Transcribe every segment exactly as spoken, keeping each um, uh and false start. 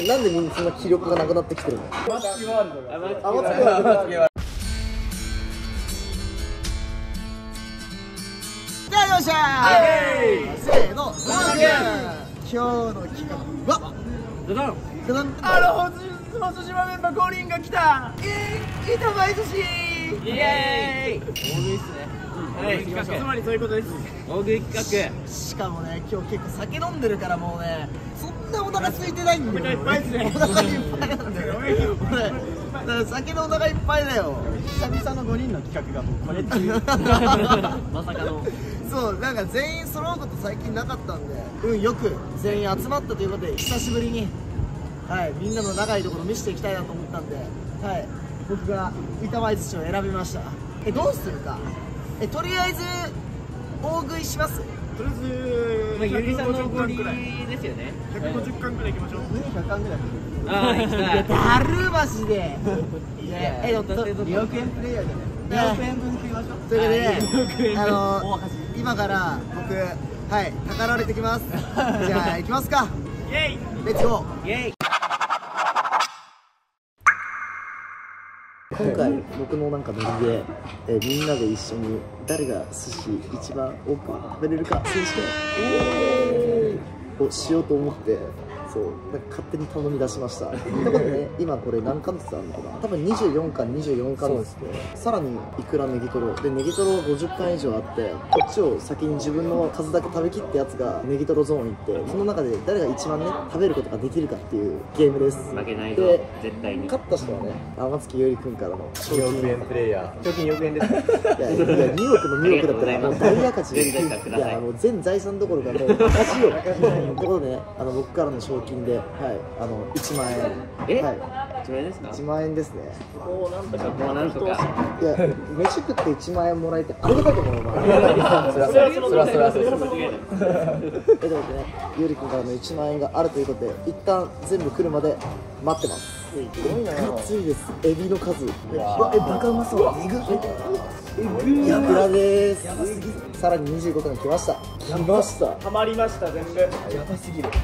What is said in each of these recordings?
なんでみんなそんな気力がなくなってきてるの？ 松木ワールドが。 あ、松木ワールド。じゃあよっしゃー。せーの。今日の企画は。ドドン。ドドン。 あの細島メンバーごにんが来た。 い板前寿司。 イエーイ。大食いっすね。はい、つまりそういうことです。大食い企画。 しかもね、今日結構酒飲んでるからもうね、そんなお腹空いてないんだよ。 お腹いっぱいですね。 お腹いっぱいなんだよ。俺、だから酒のお腹いっぱいだよ。 久々のごにんの企画がもうこれっていう。まさかの。 そう、なんか全員揃うこと最近なかったんで、うん、よく全員集まったということで、久しぶりに、はい、みんなの仲いいところ見せていきたいなと思ったんで、はい、僕が板前寿司を選びました。え、どうするか。え、とりあえず大食いします。 とりあえず、まあ、ゆりさんのおごりですよね。ひゃくごじゅっかんくらい行きましょう。 ひゃくかんぐらい。 ああ、行きたい。 だるマジで。え、 におくえんプレイヤーじゃない。におくえんぶん食いましょう。 ということで、あの今から僕、はい、たかられてきます。じゃあ行きますか。 イエイ。 レッツゴー。 イエイ。 今回僕のなんかノリで、えー、みんなで一緒に誰が寿司一番多く食べれるか選手権をしようと思って、そうなんか勝手に頼み出しました。多分ね、今これ何貫ずつあるのかな。多分にじゅうよんかんにじゅうよんかんずつで、さらにいくらネギトロで、ネギトロごじゅっかん以上あって、こっちを先に自分の数だけ食べきったやつがネギトロゾーン行って、その中で誰が一番ね食べることができるかっていうゲームです。 負けないぞで、 絶対に。 勝った人はね、天月よりくんからの賞におくえんプレイヤー。賞金よくえんです。 いやいや、におくのにおくだったらもう大赤字で、いぜひぜひくださいやもう全財産どころかもう赤字よ。ということでね、あの僕からの賞金で、はい、あのいちまんえん。 え、 はい、 いちまんえんですか。 いちまんえんですね。 もうなんとか、もうなんとか。 いや、飯食っていちまんえんもらえてありがたいと思うよ。 そらそらそらそらそら。 間違いない。 え、ということでね、ゆりくんからのいちまんえんがあるということで、一旦全部来るまで待ってます。 すごいな。 熱いです。エビの数。うわ、え、バカうまそう。えぐ。やくらです。さらににじゅうごかん来ました。来ました。 ハマりました全部。 やばすぎる。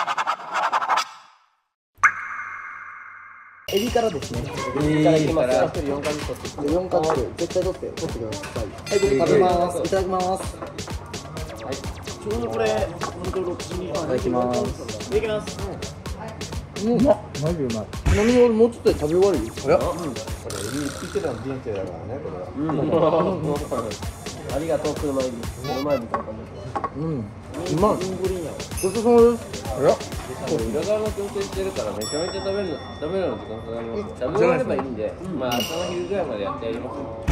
エビからですね。 エビからいきます。一人よんかんずつ取って。 よんかんずつ絶対取って取ってください。はい、僕食べます。いただきます。 ちょうどこれ、本当ろくじに。いただきます。 いただきます。 うん、うまっ。マジでうまい。ちなみに俺もうちょっとで食べ終わるよ。 おや、これエビ切ってたの人生だからね、これは。 ありがとう、車エビ。車エビとか。 うん。うまい。ごちそうさまです。 おや、 裏側の調整してるからめちゃめちゃ食べるの食べるの時間かかります。食べ終わればいいんで、まあ朝の昼ぐらいまでやってやります。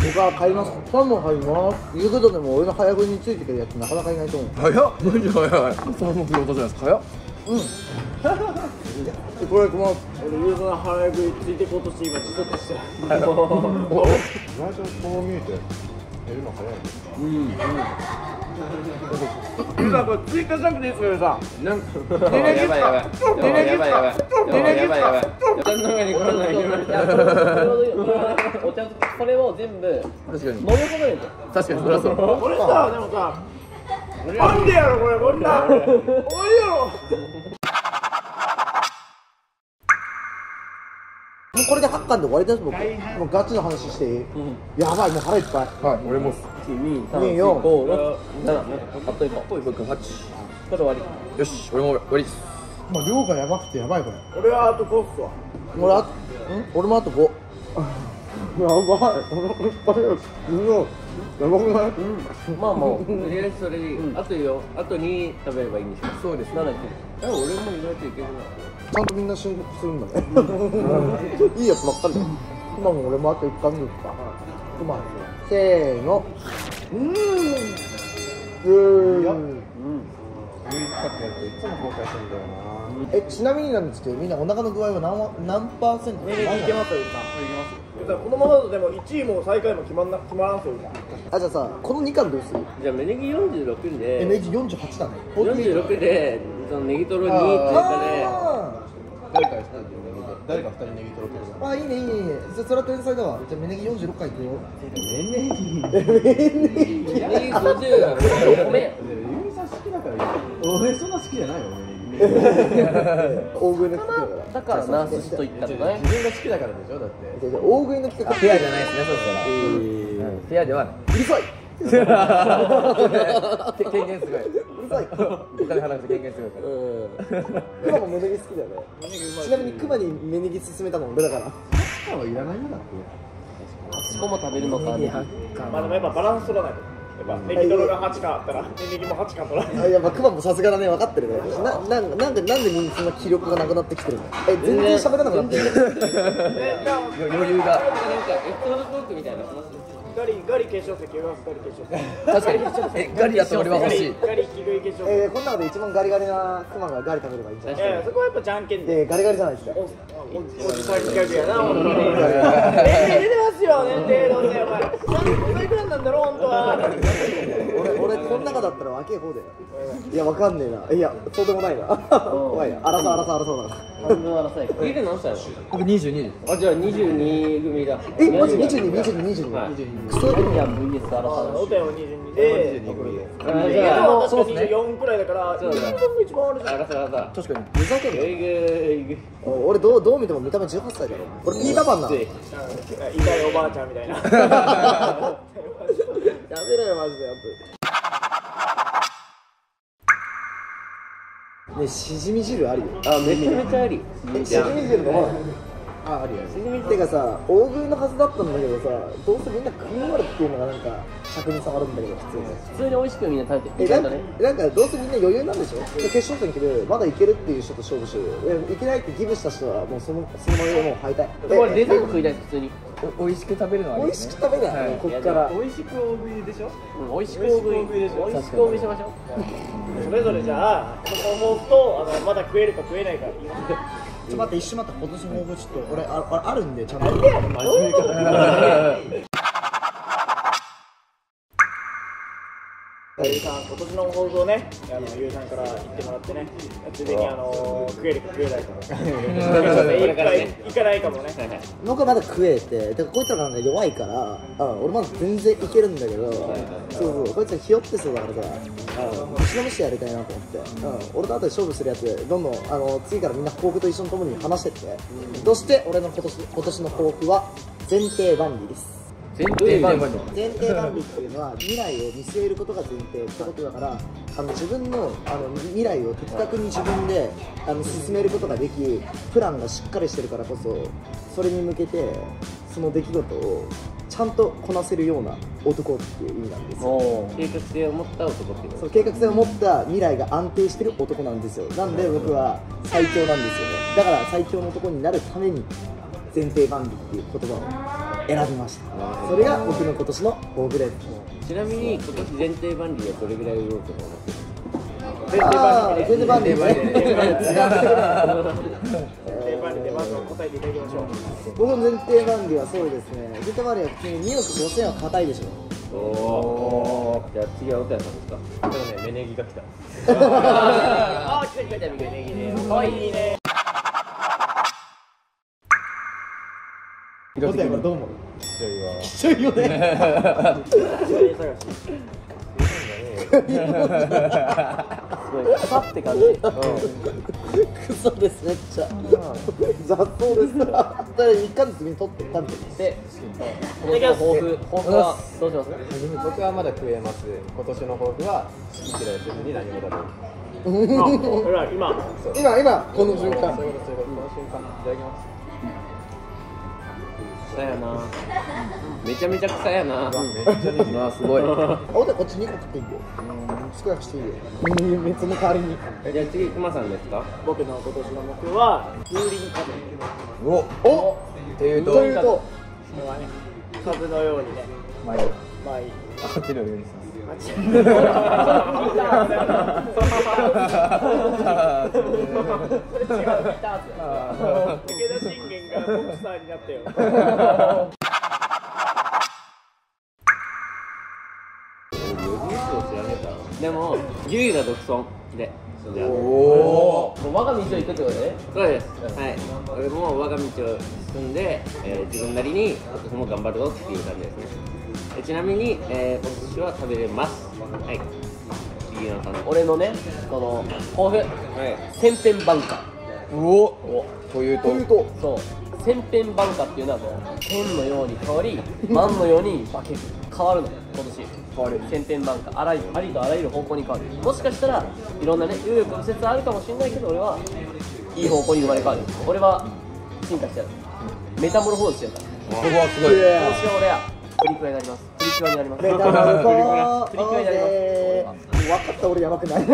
僕は買います。サーモン入ります。言うことでも俺の早食いについてくるやつなかなかいないと思う。 早っ。マジ早い。その目標じゃないですか。早っ。 うん。これいきます。 俺、ユーザー早食いついていこうとして今持続してる。 意外とこう見えて減るの早い。 うん。さ、これ追加しなくていいですか、ユーザー。 なんかやばいやばいやばいやばいやばいやばいやばいやばい。お茶の中にこんなの入れました。 お茶これを全部確かに。 飲むことで確かにそりゃそう。 これさ、でもさ、なんでやろこれ、こんな。おいしいやろ。 もうこれではちかんで終わりです。僕もうガチの話していい？やばい、もう腹いっぱい。 はい、俺も。 に、さん、よん、ご、ろく、なな、あといっこ。 僕はち。 これ終わり。 よし、俺も終わりです。 もう量がやばくてやばいこれ。 俺はあとごっすわ。 俺あん俺もあとご。やばい。お腹いっぱいです。うわ、やばくない？ まあもう、 とりあえずそれでいい。あとよ、あとに食べればいいんでしょ。 そうです。 なな、きゅう。 え、俺も意外といけるな。 ちゃんとみんな申告するんだね。いいやつばっかりだ。今も俺もあといっかんずつか。うまい。せーの。うーん。うーん。 さっきやるといつも後悔するんだよな。 え、ちなみになんですけど、みんなお腹の具合は何わ何パーセント？ ねねいけますよ、ユーザー。このままだとでもいちいも最下位も決まんな決まらんすよ、ユーザー。 あ、じゃあさ、このにかんどうする？ じゃあ芽ネギよんじゅうろくえ、ネで、 ギよんじゅうはちだね。 よんじゅうろくでそのネギトロに追加で。 あ誰か一人で誰か二人ネギ取ろうとーあ、いいね、いいね、いいね。じゃあそれは天才だわ。じゃあ芽ネギよんじゅうろっかいいくよ。 年齢に。 ネギごじゅうだね。ごめん。 ユミさん好きだからいい。俺そんな好きじゃないよ、ネギ。 大食いの企画だからだからナースと言ったのね。 自分が好きだからでしょだって大食いの企画フェアじゃないですね、そしたら。 えーフェアではない。 うるさい権限すごい。 うるさいお金払うと権限すごいから。 クマも芽ネギ好きだよね。ちなみにクマに芽ネギ勧めたの俺だから。 今はいらないんだってはちこも食べるのか。 まあでもやっぱバランス取らないと。やっぱネギトロがはちかんあったらネギもはちかん取らない。 あ、やっぱクマもさすがだね、分かってるね。な、なんか、なんか、なんでみんなそんな気力がなくなってきてるの。え、全然喋らなくなってる。 余裕が。 なんかエピソードトークみたいな話。 ガリガリ決勝戦、ガリ決勝戦。 確かに。え、ガリだと俺は欲しい。 ガリキ食い決勝戦。 えー、この中で一番ガリガリなクマがガリ食べればいいんじゃないいやそこはやっぱじゃんけんで。 で、ガリガリじゃないですか。 おじさん企画やな、本当に。年齢出てますよ、年齢どうせお前。さんさいくらいなんだろう、本当は。 俺、俺、この中だったら若い方だよ。いや、わかんねえな。いや、そうでもないな。怖いな。争う、争う、争うな。 半分争い。ギル何歳なの？ 僕にじゅうにです。 あ、じゃあにじゅうに組だ。 え、マジにじゅうに、にじゅうに、にじゅうに。 はい。 クソだいや、ブイエス 争う。 おたよにじゅうにで。 あ、じいや、 ゃあ、 確かににじゅうよんくらいだから、 そうだ一番一番あるじゃん。 争う争う。 確かに。 ふざけんな。 えぐえぐ。 俺どうどう見ても見た目じゅうはっさいだろ。俺ピーターパンな。や痛いおばあちゃんみたいな。 めろよマジでやっぱ。ね、しじみ汁あるよ。 あ、めちゃめちゃあり。 え、しじみ汁飲まない？ あ、あるよしじみってかさ、大食いのはずだったんだけどさ、どうせみんな食い終わるっていうのがなんか尺に触るんだけど普通に。 普通に美味しくみんな食べえ、 てる。 なんかなんかどうせみんな余裕なんでしょ。で決勝戦来るまだいけるっていう人と勝負しようよ。いけないってギブした人はもうそのそのままもう敗退。 これデザート食いたい普通に。 お美味しく食べるのは美味しく食べない、こっから。 美味しく大食いでしょうん、美味しく大食い美味しく大食いしましょう。 それぞれじゃあ、その抱負とあのまだ食えるか食えないか言います。 ちょっと待って、一瞬待って、今年の抱負ちょっと俺あああるんでちゃんと。 真面目かゆうさん、今年の抱負をね、あのゆうさんから言ってもらってね、ついでにあの食えるか食えないかも。これからね、いかないかもね。 僕はまだ食えて、だからこいつらがなんか弱いから、うん、俺まだ全然いけるんだけど、そうそう、こいつらひよってそうだからさ、うん、ぶちのめしてやりたいなと思って、うん、俺と後で勝負するやつ、どんどんあの次からみんな抱負と一緒に共に話してって、そして俺の今年今年の抱負は前提万里です。 前提万里。 前提万里っていうのは未来を見据えることが前提ってことだから、あの自分のあの未来を的確に自分であの進めることができ、プランがしっかりしてるからこそ、それに向けてその出来事をちゃんとこなせるような男っていう意味なんですよ。 計画性を持った男っていうそう、計画性を持った未来が安定してる男なんですよ。なんで僕は最強なんですよね。だから最強の男になるために前提万里っていう言葉を選びました。それが僕の今年の抱負です。 ちなみに今年前提万里はどれぐらい売ろうと思ってる？ ああ、前提万里ね。 定番でまずは答えていただきましょう。 僕の前提万里はそうですね。前提万里は普通ににおくごせんは硬いでしょ。 おお。じゃあ次はおたやさんですか。 でもね、芽ネギが来たああ、来た来た来た、ネギね。かわいいね。 どう思う？ 一緒いわきついよね。 すごい草って感じ。 クソです、めっちゃ。雑草ですから。だいっかげつに取ってたんで。 で、今年の抱負抱負はどうします？ 僕はまだ食えます。今年の抱負は好き嫌いせずに何も食べる。 ほら今。 今今この瞬間。 そういうことそういうことこの瞬間いただきます。 草やな。めちゃめちゃ草やな。 めっちゃネギまあすごい。 あ、おでこっちにこ食っていいよ。少なくしていいよ。別の代わりに。 じゃあ次熊さんですか？ 僕の今年の目標は風鈴風。 おおっていうとというと、 これはね、風のようにね、 まあいい。 まあいい。 当てるようにします。 あっち。武田信玄がボクサーになったよ。 でも牛が独尊で。じゃあおお。 もう我が道を行くってことで？そうです。はい。俺も我が道を進んで、えー、自分なりに今年も頑張るぞっていう感じですね。えちなみに、えー、今年は食べれます。はい。次聞いてください。俺のね、この抱負、千変万化。 おおというとそう、千変万化っていうのはもう天のように変わり、万のように化ける、変わるのよ今年。変わる。千変万化、あらゆるありとあらゆる方向に変わる。もしかしたらいろんなね、紆余曲折あるかもしれないけど、俺はいい方向に生まれ変わる。俺は進化しちゃう。メタモルフォーズしちゃうから。 ここはすごい。 今年は俺はプリクラになります。プリクラになります。 メタモルフォープリクラになります。 分かった俺やばくない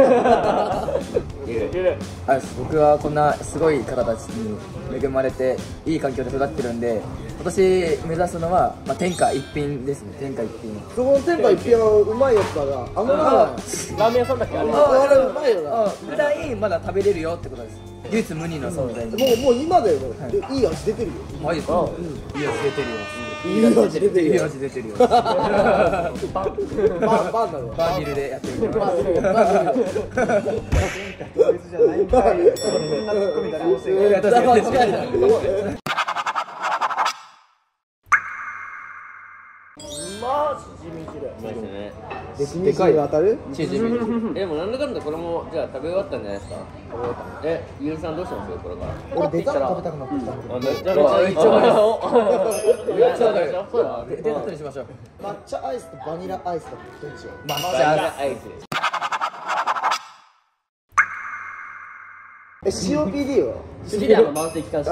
はい、僕はこんなすごい方たちに恵まれていい環境で育ってるんで、今年目指すのは、まあ、天下一品ですね。天下一品。 そこの天下一品はうまいやつだが、あのなラーメン屋さんだっけあれ。 あれうまいよな。 あぐらいまだ食べれるよってことです。唯一無二の存在に。 もうもう今だよね。いい味出てるよ。 マジですか？いい味出てるよ。 いい味出てるよ。 いい味出てるよ。 バンバンだろ。 バービルでやってみます。 別じゃないんかい。そんなツッコミ誰もせん。 いや確かに確かに。 まあしじみ汁そうですね。 でしみ汁当たる？ チーズミル。 えでもなんだかんだこれもじゃあ食べ終わったんじゃないですか。え、ゆうさんどうしたんですかこれから。 俺デザート食べたくなってきたんだけど。 あめちゃめちゃいい。めっちゃいい。そうだ。 デザートにしましょう。 抹茶アイスとバニラアイスだってどっちよ。 抹じゃあアイス。 え シーオーピーディー は？ シリアの慢性気管支。 エ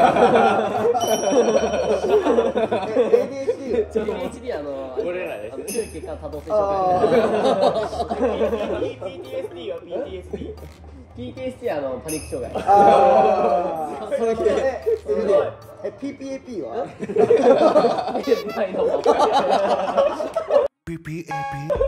ーディーエイチディー は？ エーディーエイチディー あの俺らです。強い血管多動性障害。 ピーティーエスディー は ピーティーエスディー。 ピーティーエスディー あのパニック障害。 ああ。それでえ ピーピーエーピー は？ ないの。 ピーピーエーピー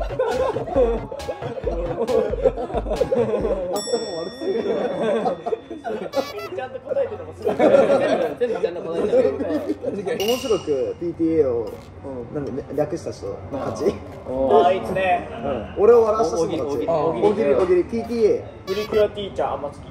ちゃんと答えてるのもすごい。 全部全部ちゃんと答えてる。 面白く ピーティーエー をなんで略した人の勝ち。 あいつね。 俺を笑わした人の勝ち。 大大喜利大喜利 ピーティーエー。 プリキュアティーチャーあんまつき。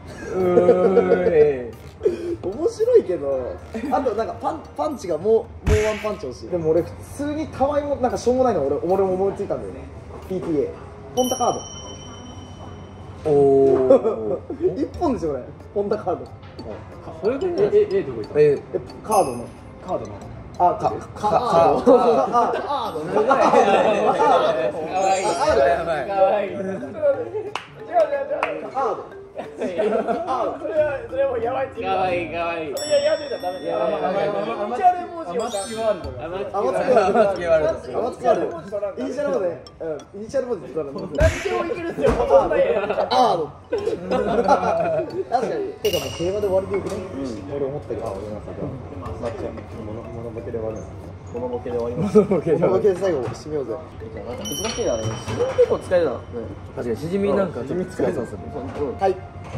面白いけど、あとなんかパンパンチがもうもうワンパンチ欲しい。でも俺普通にたまにもなんかしょうもないの俺俺も思いついたんだよね。ピーティーエー ポンタカード。おお。一本でしょこれ。ポンタカード。 それでね、ええどこ行った？ ええカードのカードの。 あカカカード。カード。 かわいい。 やばい。 かわいい。 違う違う違う。 カード。 それはそれはもうやばいっていう。 かわいいかわいい。 それややめたらダメだよ。イニシャル文字をマスキワールドが。 アマツクワールド。アマツクワールド。イニシャルまで、うん、イニシャルまで使うの。 何でもいけるっすよ。ほとんどや。 あー確かに。てかもう平和で終わりでよくね。俺思ったけど。 あ、俺がさ、マッチモノモノボケで終わるんです。 このボケで終わります。 このボケで最後締めようぜ。 なんか難しいなね。シジミ結構使えるな。 確かにしじみなんかちょっと使えそうですね。 はい。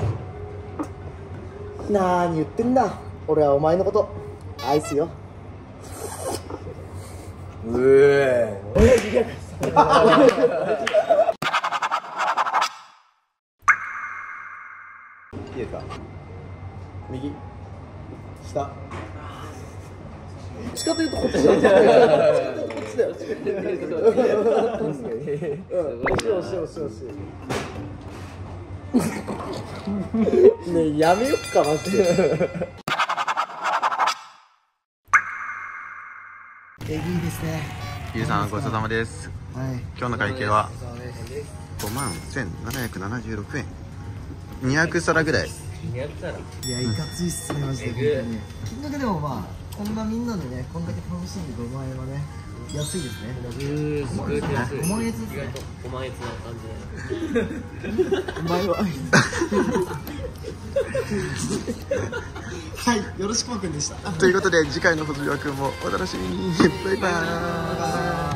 なーに言ってんだ。俺はお前のこと愛すよ。 うえ。 いいですか？右、下。 しかというとこっちだよ。しかというとこっちだよ。うん。押し押し押し押し。ねえやめよっかマジで。えぐいですね。 ゆうさんごちそうさまです。 はい。 今日の会計はごまんせんななひゃくななじゅうろくえん、にひゃくさらぐらい。 いやいかついっすねマジで本当に。金額でもまあこんなみんなでねこんだけ楽しんでごまんえんはね安いですね。 うん、すごい安い。 ごまんえんですね。 意外とごまんえんな感じお前は。はい、よろしくまくんでした。 ということで次回の「ほずりわくん」もお楽しみに。バイバーイ。